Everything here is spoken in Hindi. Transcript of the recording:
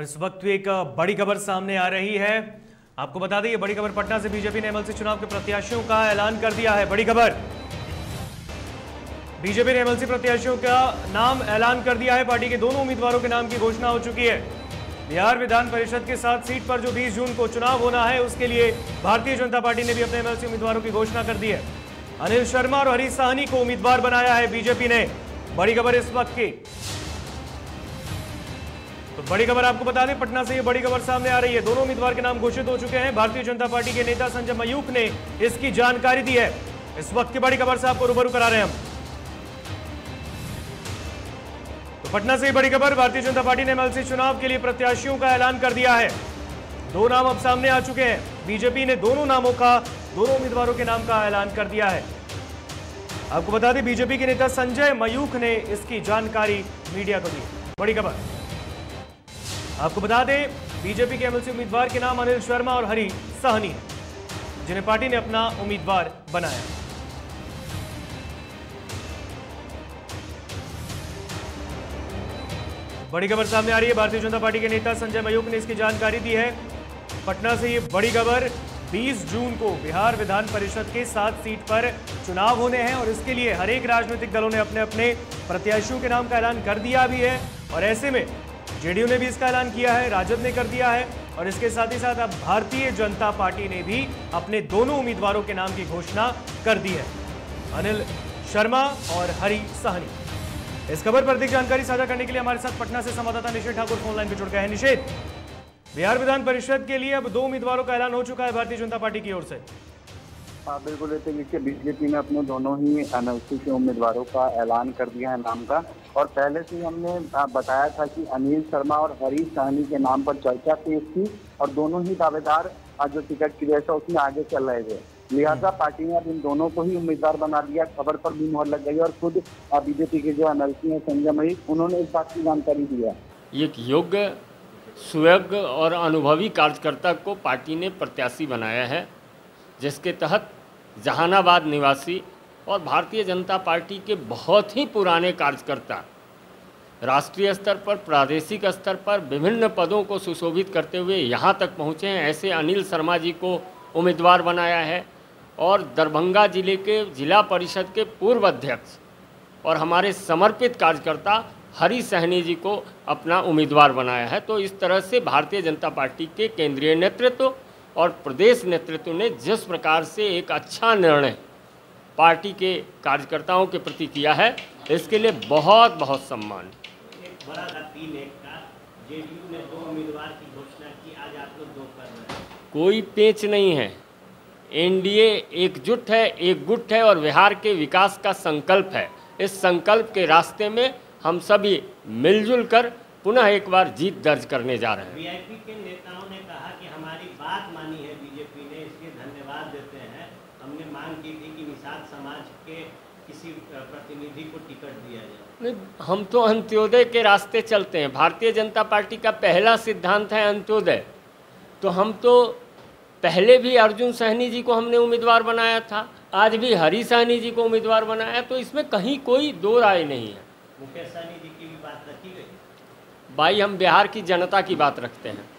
इस वक्त एक बड़ी खबर सामने आ रही है। आपको बता दें, ये बड़ी खबर पटना से बीजेपी ने एमएलसी चुनाव के प्रत्याशियों का ऐलान कर दिया है। बड़ी खबर, बीजेपी ने एमएलसी प्रत्याशियों का नाम ऐलान कर दिया है। पार्टी के दोनों उम्मीदवारों के नाम की घोषणा हो चुकी है। बिहार विधान परिषद के 7 सीट पर जो 20 जून को चुनाव होना है, उसके लिए भारतीय जनता पार्टी ने भी अपने एमएलसी उम्मीदवारों की घोषणा कर दी है। अनिल शर्मा और हरीश साहनी को उम्मीदवार बनाया है बीजेपी ने। बड़ी खबर इस वक्त की, तो बड़ी खबर आपको बता दें, पटना से ये बड़ी खबर सामने आ रही है। दोनों उम्मीदवार के नाम घोषित हो चुके हैं। भारतीय जनता पार्टी के नेता संजय मयूख ने इसकी जानकारी दी है। इस वक्त की बड़ी खबर से आपको रूबरू करा रहे हैं हम। तो पटना से ये बड़ी खबर, भारतीय जनता पार्टी ने एमएलसी चुनाव के लिए प्रत्याशियों का ऐलान कर दिया है। 2 नाम अब सामने आ चुके हैं। बीजेपी ने दोनों उम्मीदवारों के नाम का ऐलान कर दिया है। आपको बता दें, बीजेपी के नेता संजय मयूख ने इसकी जानकारी मीडिया को दी। बड़ी खबर आपको बता दें, बीजेपी के एमएलसी उम्मीदवार के नाम अनिल शर्मा और हरीश साहनी है, जिन्हें पार्टी ने अपना उम्मीदवार बनाया। बड़ी खबर सामने आ रही है। भारतीय जनता पार्टी के नेता संजय मयूख ने इसकी जानकारी दी है। पटना से ये बड़ी खबर, 20 जून को बिहार विधान परिषद के 7 सीट पर चुनाव होने हैं और इसके लिए हर एक राजनीतिक दलों ने अपने अपने प्रत्याशियों के नाम का ऐलान कर दिया भी है। और ऐसे में जेडीयू ने भी इसका ऐलान किया है, राजद ने कर दिया है और इसके साथ ही साथ अब भारतीय जनता पार्टी ने भी अपने दोनों उम्मीदवारों के नाम की घोषणा कर दी है, अनिल शर्मा और हरीश साहनी। इस खबर पर अधिक जानकारी साझा करने के लिए हमारे साथ पटना से संवाददाता निषेध ठाकुर फोन लाइन पर जुड़ गए हैं। निषेध, बिहार विधान परिषद के लिए अब 2 उम्मीदवारों का ऐलान हो चुका है भारतीय जनता पार्टी की ओर से। हाँ बिल्कुल, देखिए बीजेपी ने अपने दोनों ही एमएलसी के उम्मीदवारों का ऐलान कर दिया है नाम का। और पहले से ही हमने बताया था कि अनिल शर्मा और हरीश साहनी के नाम पर चर्चा तेज थी और दोनों ही दावेदार जो टिकट की वजह से उसमें आगे चल रहे थे। लिहाजा पार्टी ने अब इन दोनों को ही उम्मीदवार बना दिया। खबर पर भी मुहर लग गई और खुद बीजेपी के जो एमएलसी हैं संजय मयूख, उन्होंने इस बात की जानकारी दी है। एक योग्य, सुयोग्य और अनुभवी कार्यकर्ता को पार्टी ने प्रत्याशी बनाया है, जिसके तहत जहानाबाद निवासी और भारतीय जनता पार्टी के बहुत ही पुराने कार्यकर्ता राष्ट्रीय स्तर पर, प्रादेशिक स्तर पर विभिन्न पदों को सुशोभित करते हुए यहाँ तक पहुँचे हैं। ऐसे अनिल शर्मा जी को उम्मीदवार बनाया है और दरभंगा जिले के जिला परिषद के पूर्व अध्यक्ष और हमारे समर्पित कार्यकर्ता हरीश साहनी जी को अपना उम्मीदवार बनाया है। तो इस तरह से भारतीय जनता पार्टी के केंद्रीय नेतृत्व और प्रदेश नेतृत्व ने जिस प्रकार से एक अच्छा निर्णय पार्टी के कार्यकर्ताओं के प्रति किया है, इसके लिए बहुत बहुत सम्मान। एक बड़ा था 3-1 का, जेडीयू ने 2 उम्मीदवार की घोषणा की, आज आप लोग 2 कर रहे हैं। कोई पेच नहीं है। एनडीए एकजुट है, एकजुट है और बिहार के विकास का संकल्प है। इस संकल्प के रास्ते में हम सभी मिलजुल कर पुनः एक बार जीत दर्ज करने जा रहे हैं। वीआईपी के नेताओं ने कहा कि हमारी बात मानी है बीजेपी ने, इसलिए धन्यवाद देते हैं। हमने मांग की थी कि निषाद समाज के किसी प्रतिनिधि को टिकट दिया जाए। नहीं, हम तो अंत्योदय के रास्ते चलते हैं। भारतीय जनता पार्टी का पहला सिद्धांत है अंत्योदय। तो हम तो पहले भी अर्जुन साहनी जी को हमने उम्मीदवार बनाया था, आज भी हरीश साहनी जी को उम्मीदवार बनाया। तो इसमें कहीं कोई दो राय नहीं है। मुकेश सहनी जी की भी बात रखी गई। भाई, हम बिहार की जनता की बात रखते हैं।